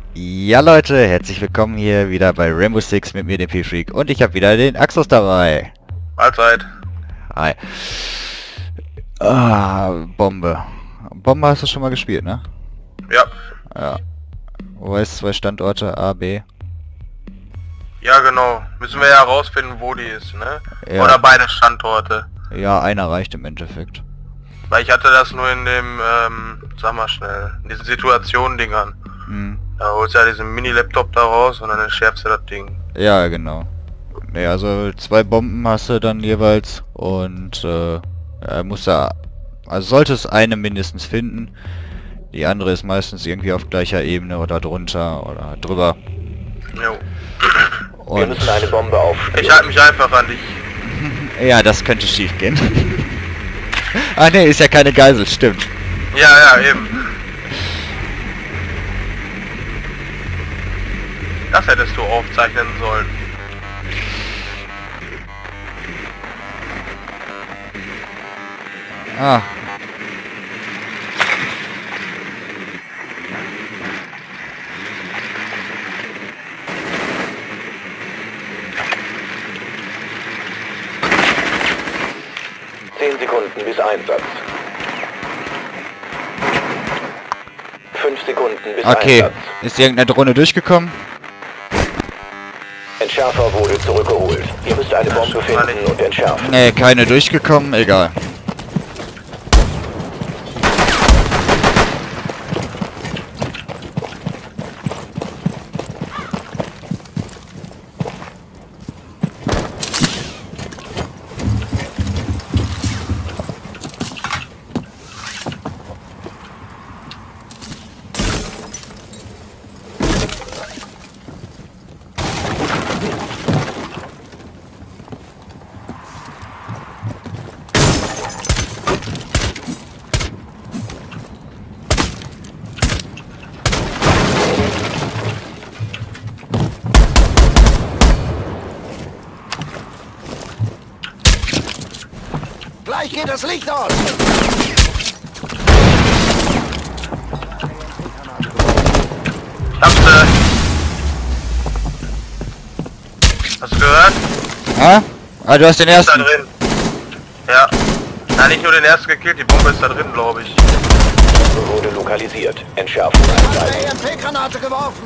Ja Leute, herzlich willkommen hier wieder bei Rainbow Six mit mir, dem P-Freak, und ich habe wieder den Axos dabei. Mahlzeit. Hi. Ah, Bombe. Bombe hast du schon mal gespielt, ne? Ja. Ja. Wo ist zwei Standorte, A, B? Ja, genau. Müssen wir ja herausfinden, wo die ist, ne? Ja. Oder beide Standorte. Ja, einer reicht im Endeffekt. Weil ich hatte das nur in dem, sag mal schnell, in diesen Situationen-Dingern. Hm. Da holst du ja diesen Mini-Laptop da raus und dann entschärfst du das Ding. Ja, genau. Ne, also zwei Bomben hast du dann jeweils und musst da, also solltest eine mindestens finden. Die andere ist meistens irgendwie auf gleicher Ebene oder drunter oder drüber. Jo. Wir müssen eine Bombe aufspüren. Ich halte mich einfach an dich. Ja, das könnte schief gehen. Ah ne, ist ja keine Geisel, stimmt. Ja, ja, eben. Das hättest du aufzeichnen sollen. Ah. Sekunden bis Einsatz. 5 Sekunden bis Okay, Einsatz. ist irgendeine Drohne durchgekommen? Entschärfer wurde zurückgeholt. Ihr müsst eine Bombe finden und entschärfen. Ne, keine durchgekommen, egal. Gleich geht das Licht aus! Hab's Hast du gehört? Ah? Ah, du hast den Ist da ersten. drin. Ja. Na, nicht nur den ersten gekillt, die Bombe ist da drin, glaube ich. Bombe wurde lokalisiert. Entschärfung einleiten. Eine EMP-Granate geworfen!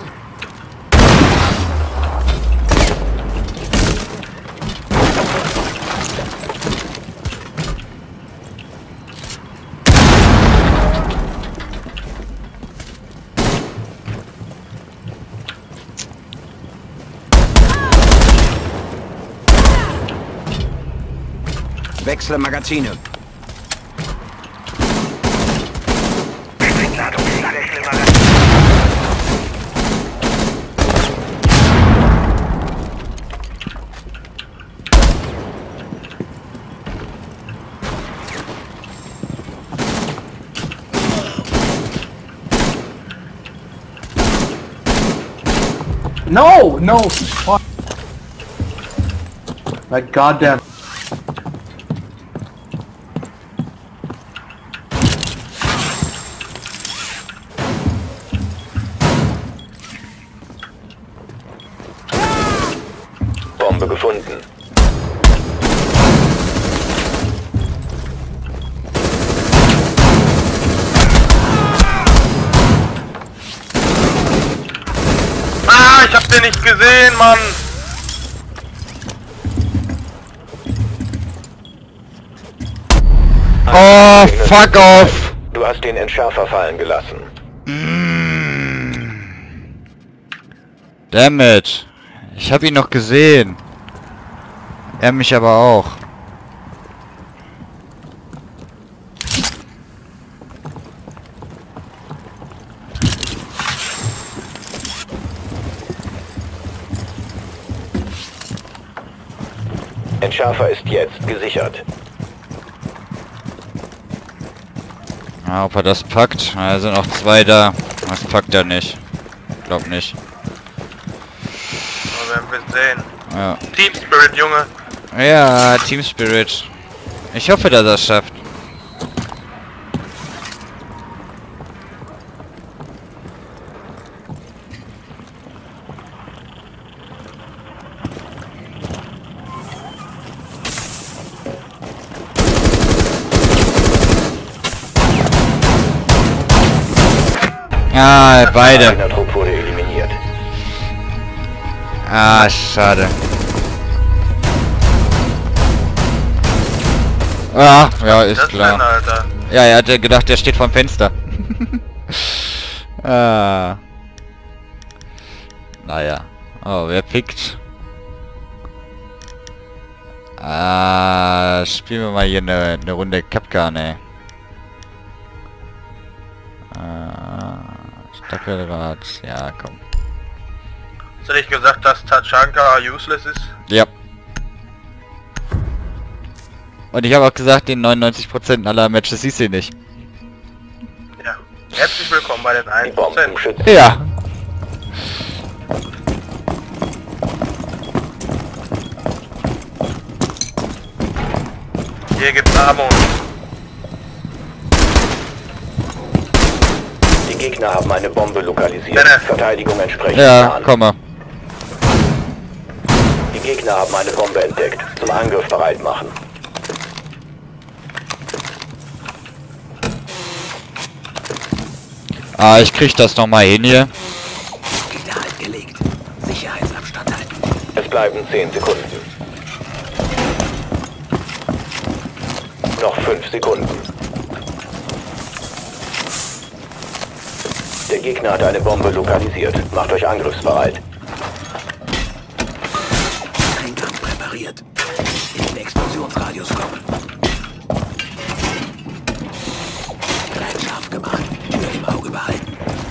Wechsle Magazine. No, no, fuck. Like goddamn. Bombe gefunden. Ah, ich hab den nicht gesehen, Mann! Oh, fuck off! Du hast den Entschärfer fallen gelassen. Damn it. Ich hab ihn noch gesehen. Er mich aber auch. Entschärfer ist jetzt gesichert. Ja, ob er das packt? Da sind noch zwei da. Das packt er nicht. Glaub nicht. Aber werden wir sehen. Ja. Team Spirit, Junge. Ja, Team Spirit. Ich hoffe, dass er es schafft. Ah, beide. Der Trupp wurde eliminiert. Ah, schade. Ah, ja, ist Das klar. denn, Alter. Ja, er hatte gedacht, der steht vorm Fenster. Ah. Naja. Oh, wer pickt? Ah, spielen wir mal hier eine Runde Capcan, ey. Stachelrad, ja, komm. Hast du nicht gesagt, dass Tachanka useless ist? Ja. Und ich habe auch gesagt, in 99% aller Matches siehst du ihn nicht. Ja. Herzlich willkommen bei den Die Bomben 1%. schützen. Ja. Hier gibt's Ammo. Die Gegner haben eine Bombe lokalisiert. Bitte. Verteidigung entsprechend. Ja, Plan. komm mal. Die Gegner haben eine Bombe entdeckt. Zum Angriff bereit machen. Ah, ich krieg das noch mal hin hier. Hinterhalt gelegt. Sicherheitsabstand halten. Es bleiben 10 Sekunden. Noch 5 Sekunden. Der Gegner hat eine Bombe lokalisiert. Macht euch angriffsbereit. Eingang präpariert. In den Explosionsradius kommen. Klein scharf gemacht. Tür im Auge behalten.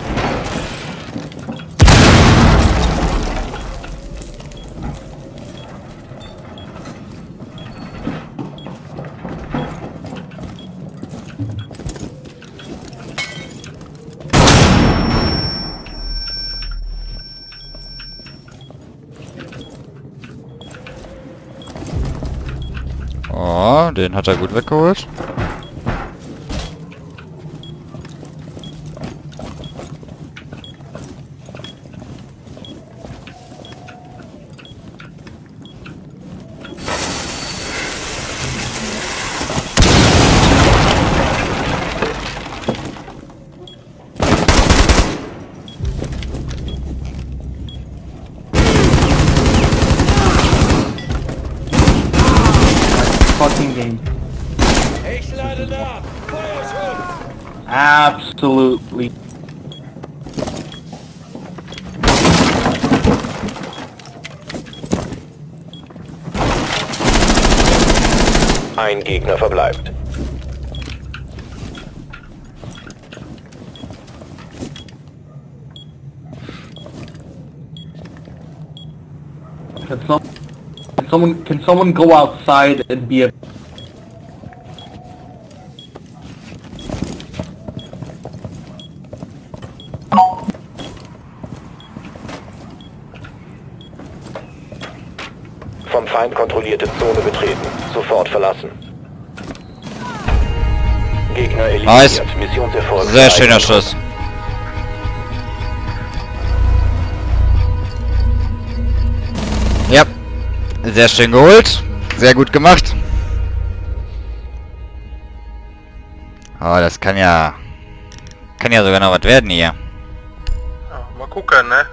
Oh, den hat er gut weggeholt. Fucking game. Absolutely. Ein Gegner verbleibt. Can someone go outside and be a... Vom Feind kontrollierte Zone betreten. Sofort verlassen. Gegner eliminiert. Nice. Missionserfolg. Sehr schöner Schuss. Ja. Sehr schön geholt. Sehr gut gemacht. Oh, das kann ja sogar noch was werden hier. Ja, mal gucken, ne?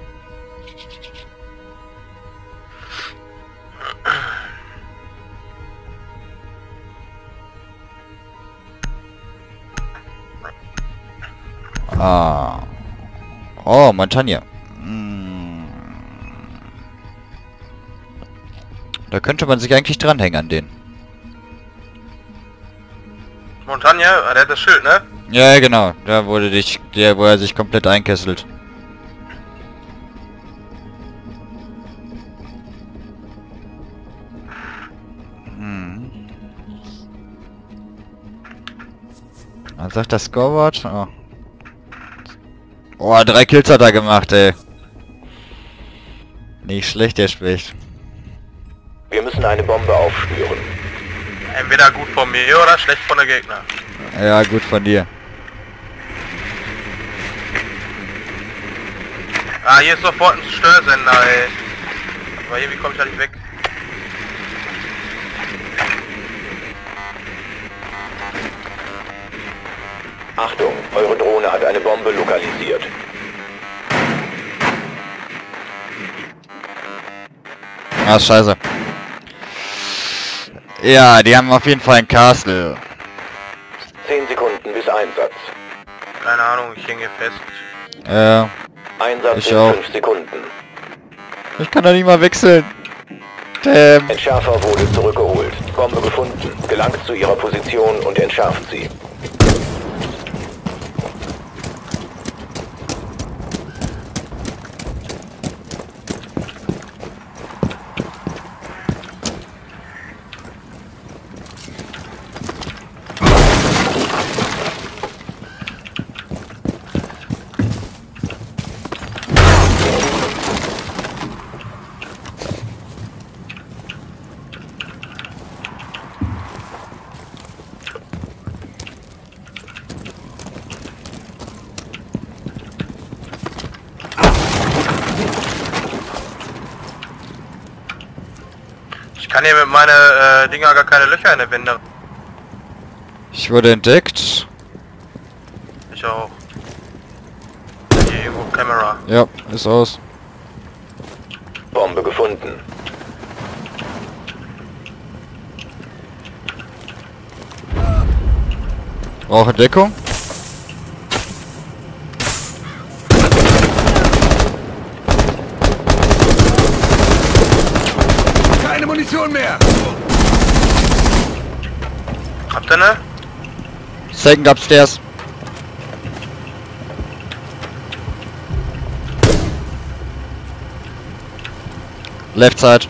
Ah. Oh, Montagne. Hm. Da könnte man sich eigentlich dranhängen an den. Montagne, der hat das Schild, ne? Ja, genau. Da wo er sich komplett einkesselt. Hm. Was sagt das Scoreboard? Oh. Oh, 3 Kills hat er gemacht, ey. Nicht schlecht, der spricht. Wir müssen eine Bombe aufspüren. Entweder gut von mir oder schlecht von der Gegner. Ja, gut von dir. Ah, hier ist sofort ein Störsender, ey. Aber irgendwie komme ich da nicht weg. Achtung, eure Drohne hat eine Bombe lokalisiert. Ah, scheiße. Ja, die haben auf jeden Fall ein Castle. 10 Sekunden bis Einsatz. Keine Ahnung, ich hänge fest. Einsatz Ich in auch. 5 Sekunden. Ich kann da nicht mal wechseln. Damn. Entschärfer wurde zurückgeholt. Bombe gefunden. Gelangt zu ihrer Position und entschärft sie. Ich kann hier mit meinen Dinger gar keine Löcher in der Wände. Ich wurde entdeckt. Ich auch. Hier irgendwo Kamera. Ja, ist aus. Bombe gefunden. Brauche Deckung. Keine Munition mehr! Habt ihr ne? Second upstairs. Left side.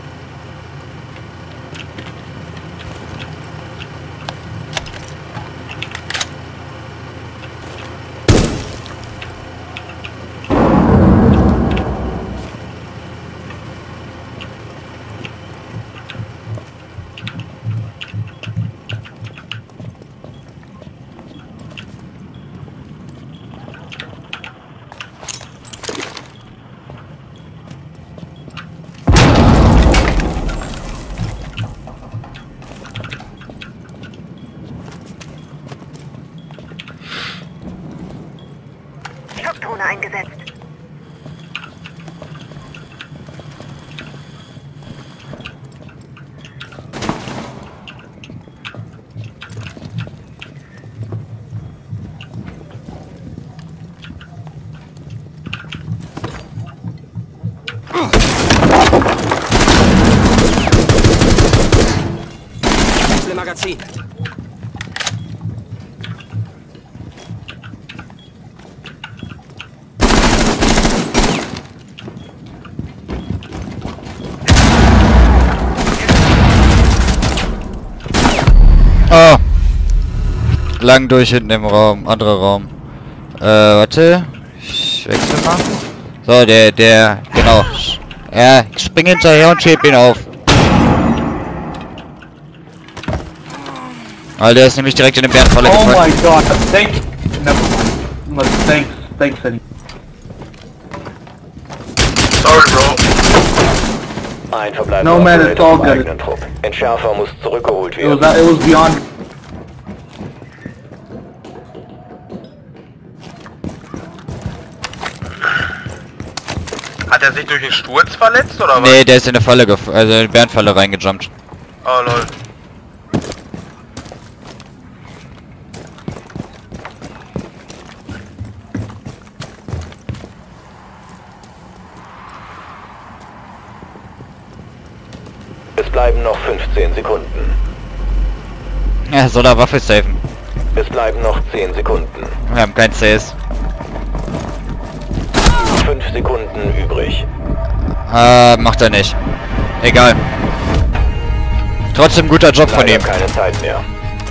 Schutzdrohne eingesetzt. Magazin. Oh. Lang durch hinten im Raum, anderer Raum. Warte. Ich wechsle mal. So, genau. Ja, ich spring hinterher und schieb ihn auf. Weil der ist nämlich direkt in den Bärenfalle Oh gefallen. my god, thanks. Never mind. No, thanks, Eddie. Sorry, Bro. Ein verbleibender No, man, it's all im good. eigenen Trupp. Entschärfer muss zurückgeholt It was werden. beyond. Hat er sich durch den Sturz verletzt oder was? Nee, der ist in der Falle also in die Bärenfalle reingejumpt. Oh lol. Es bleiben noch 15 Sekunden. Ja, soll er Waffe safen. Es bleiben noch 10 Sekunden. Wir haben kein CS. 5 Sekunden übrig. Macht er nicht. Egal. Trotzdem guter Job von Leider ihm. keine Zeit mehr.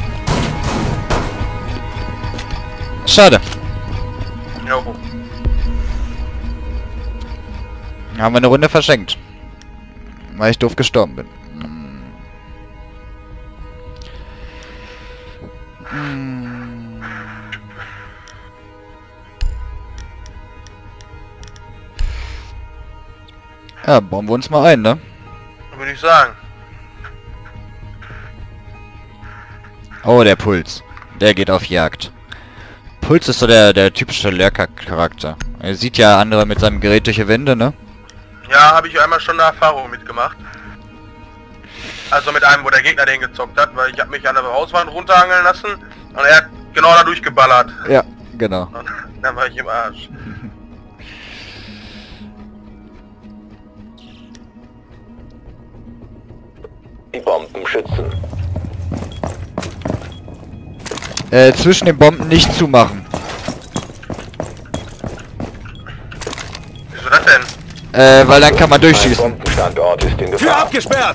Schade. Jo. Haben wir eine Runde verschenkt. Weil ich doof gestorben bin. Ja, bauen wir uns mal ein, ne? Würde ich sagen. Oh, der Puls. Der geht auf Jagd. Puls ist so der typische Lurker-Charakter. Er sieht ja andere mit seinem Gerät durch die Wände, ne? Ja, habe ich einmal schon eine Erfahrung mitgemacht. Also mit einem, wo der Gegner den gezockt hat, weil ich habe mich an der Hauswand runterangeln lassen und er hat genau da durchgeballert. Ja, genau. Und dann war ich im Arsch. Die Bomben schützen. Zwischen den Bomben nicht zumachen. Wieso das denn? Weil dann kann man Ein durchschießen. Bombenstandort ist in Tür Gefahr. abgesperrt!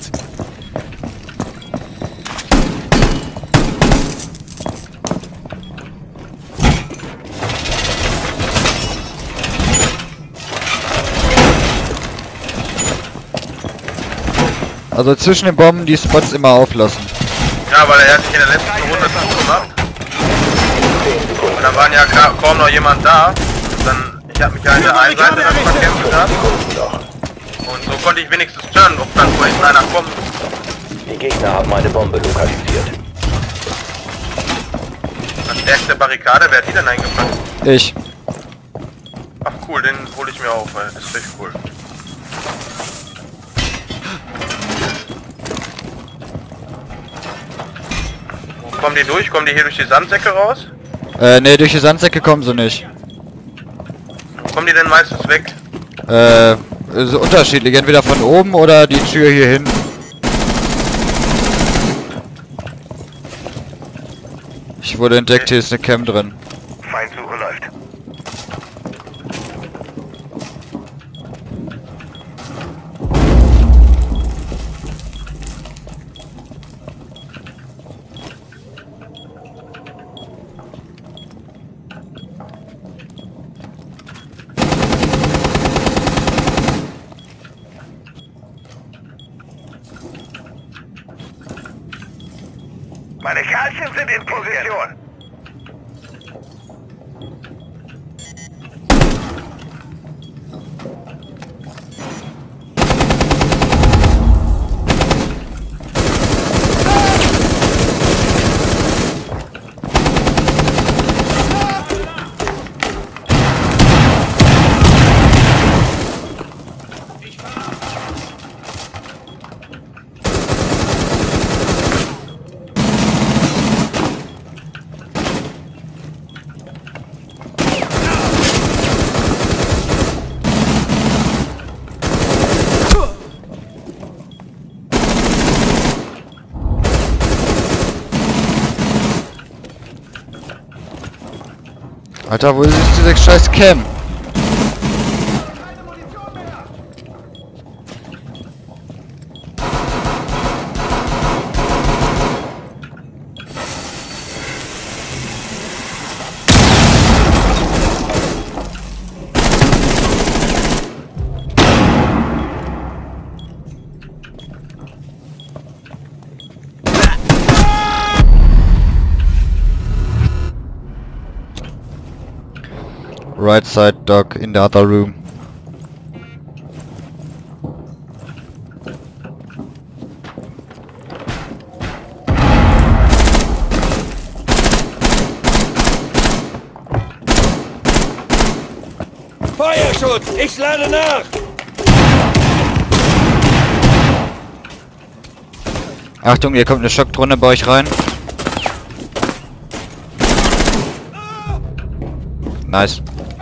Also zwischen den Bomben die Spots immer auflassen. Ja, weil er hat sich in der letzten Runde zugemacht. 10 Sekunden. Und da waren ja kaum noch jemand da. Und dann, ich habe mich ja in der einen Seite dann verkämpft gehabt. Sekunden noch. Und so konnte ich wenigstens turnen, ob dann vorhin einer kommt. Die Gegner haben eine Bombe lokalisiert. An stärkste Barrikade, wer hat die denn eingepackt? Ich. Ach cool, den hole ich mir auf, ey. Das ist echt cool. Wo kommen die durch? Kommen die hier durch die Sandsäcke raus? Ne, durch die Sandsäcke kommen sie nicht. Wo kommen die denn meistens weg? So unterschiedlich. Entweder von oben oder die Tür hier hin. Ich wurde entdeckt, hier ist eine Cam drin. Feindsuche läuft. Meine Kerlchen sind in Position. Alter, wo ist diese scheiß Cam? Right side dog in the other room. Feuerschutz! Ich lade nach! Achtung, hier kommt eine Schockdrohne bei euch rein. Nice.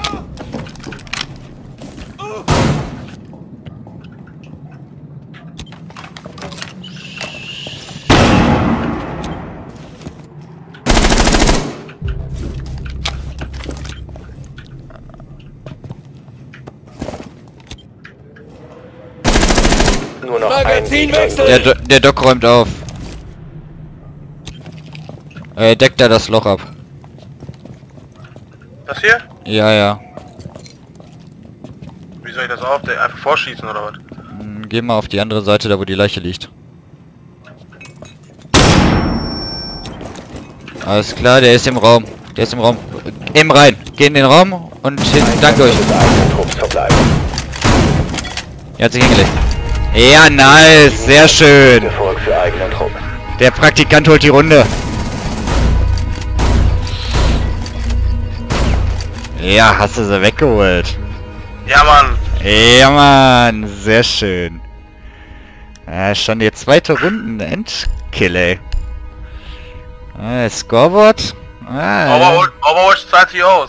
Nur noch ein Magazinwechsel! Der Doc räumt auf. Deckt er das Loch ab. Das hier? Ja, ja. Wie soll ich das auf? Einfach vorschießen oder was? Geh mal auf die andere Seite, da wo die Leiche liegt. Alles klar, der ist im Raum. Der ist im Raum. Eben rein. Geh in den Raum und hinten. Danke euch. Er hat sich hingelegt. Ja, nice. Sehr schön. Erfolg für eigenen Trupp. Der Praktikant holt die Runde. Ja, hast du sie weggeholt. Ja, Mann. Ja, Mann, sehr schön. Ja, schon die zweite Runden Endkill, ey. Scoreboard. Overwatch zahlt sich aus.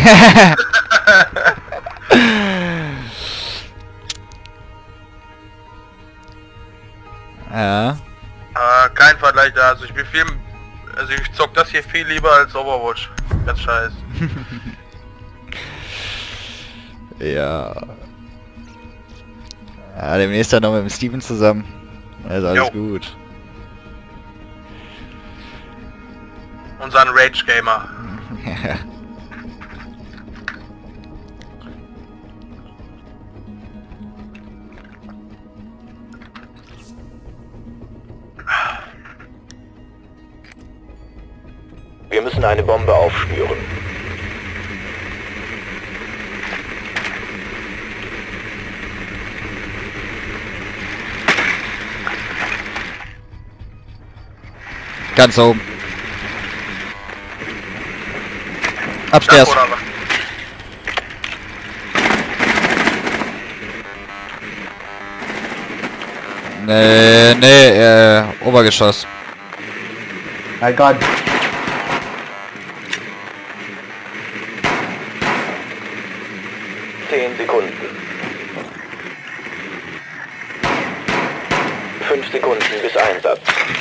Ja. Kein Vergleich da. Also ich zock das hier viel lieber als Overwatch. Ganz scheiß. Ja. Ja, demnächst dann noch mit dem Steven zusammen. Also alles gut. Unseren Rage Gamer. Wir müssen eine Bombe aufspüren. Ganz oben. Upstairs. Oder was? Nee, Obergeschoss. I got 10 Sekunden. 5 Sekunden bis Einsatz.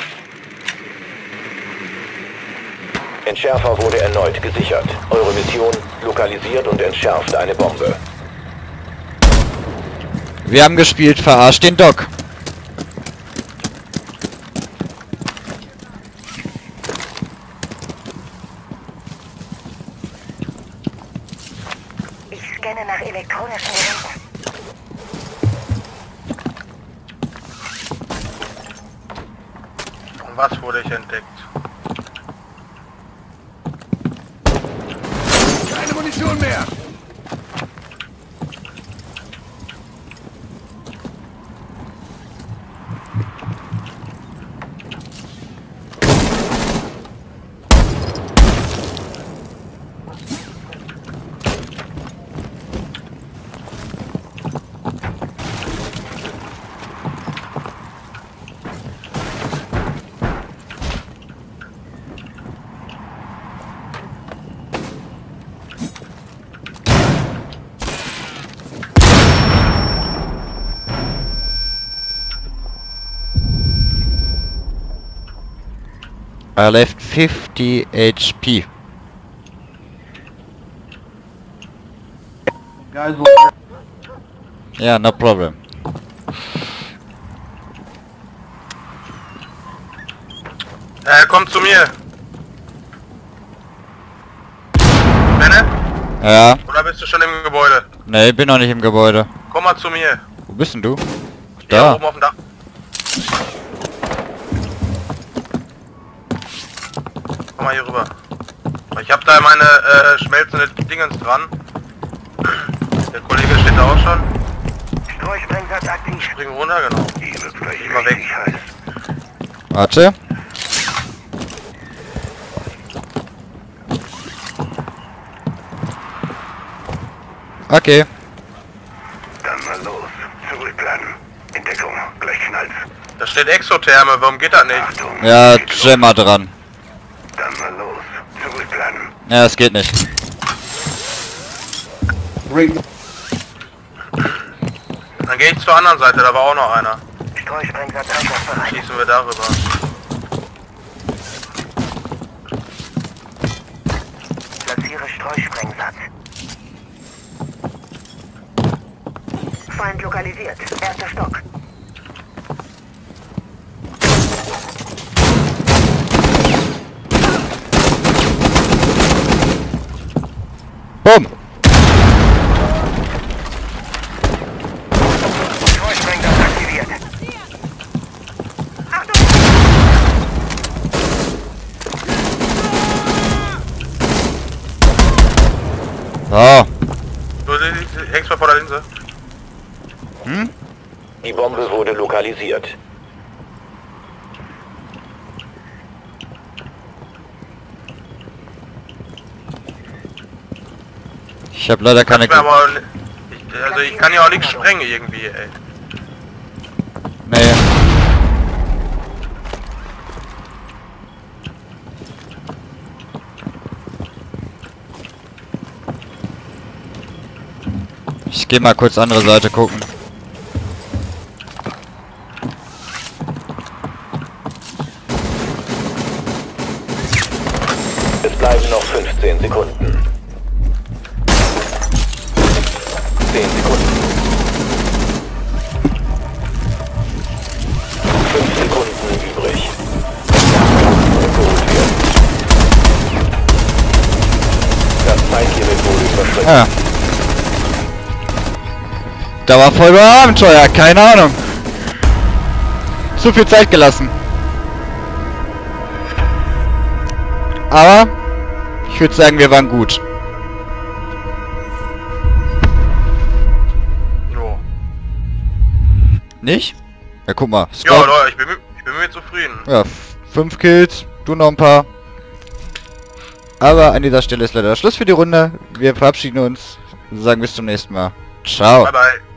Entschärfer wurde erneut gesichert. Eure Mission: lokalisiert und entschärft eine Bombe. Wir haben gespielt, verarscht den Doc. Ich scanne nach elektronischen Geräten. Und was wurde ich entdeckt? Keine Munition mehr! I left 50 HP. guys. Yeah, no problem. Komm zu mir. Benne? Ja. Oder bist du schon im Gebäude? Ne, ich bin noch nicht im Gebäude. Komm mal zu mir. Wo bist denn du? Hier Da. oben auf dem Dach. Komm mal hier rüber. Ich hab da meine schmelzende Dingens dran. Der Kollege steht da auch schon. Streusprengsatz aktiv. Spring runter, genau. Hier wird Geh mal weg. Warte. Okay. Dann mal los. Zurückbleiben. Entdeckung. Gleich knallt's. Da steht Exotherme, warum geht das nicht? Achtung. Ja, Gemma dran. Dann mal los. Zurückbleiben. Ja, es geht nicht. Great. Dann gehe ich zur anderen Seite, da war auch noch einer. Streusprengsatz einsatzbereit. Schießen wir darüber. Platziere Streusprengsatz. Feind lokalisiert. Erster Stock. Bumm. Streusprengsatz aktiviert. Achtung! So. Du hängst mal vor der Linse. Hm? Die Bombe wurde lokalisiert. Ich habe leider keine... Also ich kann ja auch nichts sprengen irgendwie, ey. Nee. Ich gehe mal kurz andere Seite gucken. Es bleiben noch 15 Sekunden. 10 Sekunden. 5 Sekunden übrig. Geholt wird. Das Zeitlimit wurde überschritten. Ja. Da war voll über Abenteuer, keine Ahnung. Zu viel Zeit gelassen. Aber ich würde sagen, wir waren gut. Jo. Nicht? Ja, guck mal. Ja, Leute, ich bin mit zufrieden. Ja, 5 Kills, du noch ein paar. Aber an dieser Stelle ist leider Schluss für die Runde. Wir verabschieden uns. Sagen bis zum nächsten Mal. Ciao. Bye bye.